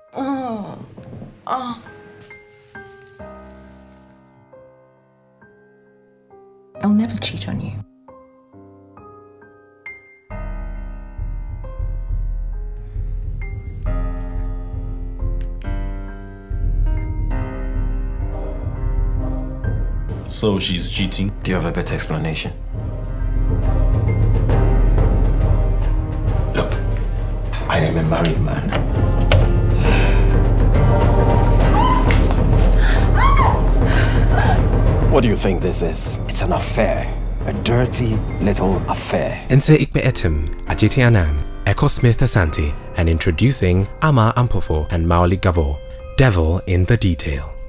I'll never cheat on you. So she's cheating? Do you have a better explanation? Look, I am a married man. What do you think this is? It's an affair. A dirty little affair. NSEIKPE ETIM, ADJETEY ANANG, Echo Smith Asante, and introducing Ama Ampofo and Maoli Gavo. Devil in the Detail.